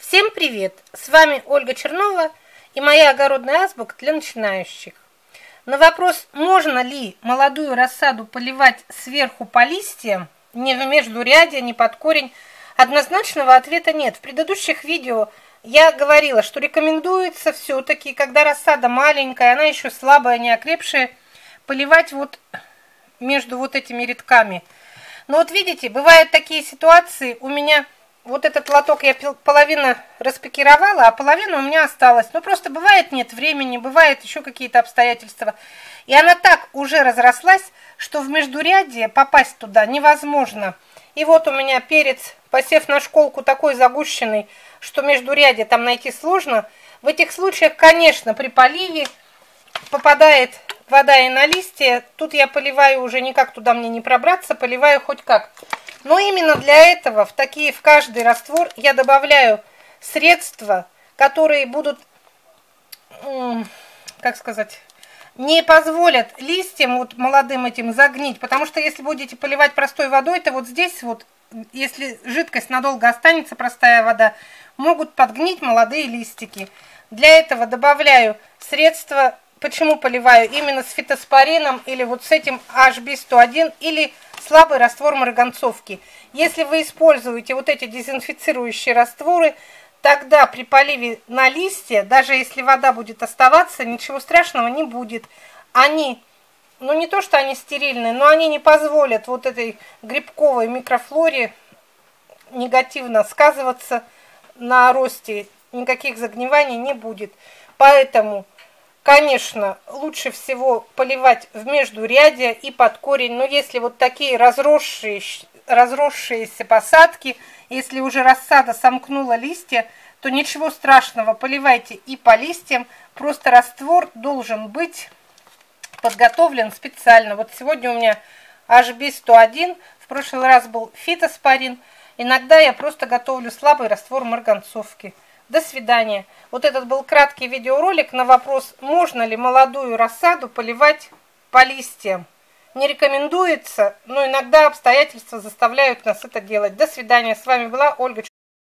Всем привет! С вами Ольга Чернова и моя огородная азбука для начинающих. На вопрос, можно ли молодую рассаду поливать сверху по листьям, не в междурядье, не под корень, однозначного ответа нет. В предыдущих видео я говорила, что рекомендуется все-таки, когда рассада маленькая, она еще слабая, не окрепшая, поливать вот между вот этими рядками. Но вот видите, бывают такие ситуации, у меня вот этот лоток я половину распакировала, а половина у меня осталась. Ну, просто бывает нет времени, бывает еще какие-то обстоятельства. И она так уже разрослась, что в междурядье попасть туда невозможно. И вот у меня перец, посев на школку, такой загущенный, что междурядье там найти сложно. В этих случаях, конечно, при поливе попадает вода и на листья. Тут я поливаю уже никак, туда мне не пробраться, поливаю хоть как. Но именно для этого в каждый раствор я добавляю средства, которые будут, как сказать, не позволят листьям вот молодым этим загнить. Потому что если будете поливать простой водой, то вот здесь вот, если жидкость надолго останется, простая вода, могут подгнить молодые листики. Для этого добавляю средства. Почему поливаю? Именно с фитоспорином или вот с этим HB101 или слабый раствор марганцовки. Если вы используете вот эти дезинфицирующие растворы, тогда при поливе на листья, даже если вода будет оставаться, ничего страшного не будет. Они, ну не то что они стерильные, но они не позволят вот этой грибковой микрофлоре негативно сказываться на росте. Никаких загниваний не будет. Поэтому, конечно, лучше всего поливать в междурядье и под корень. Но если вот такие разросшиеся посадки, если уже рассада сомкнула листья, то ничего страшного, поливайте и по листьям. Просто раствор должен быть подготовлен специально. Вот сегодня у меня HB101, в прошлый раз был фитоспорин. Иногда я просто готовлю слабый раствор марганцовки. До свидания. Вот этот был краткий видеоролик на вопрос, можно ли молодую рассаду поливать по листьям. Не рекомендуется, но иногда обстоятельства заставляют нас это делать. До свидания. С вами была Ольга Чернова.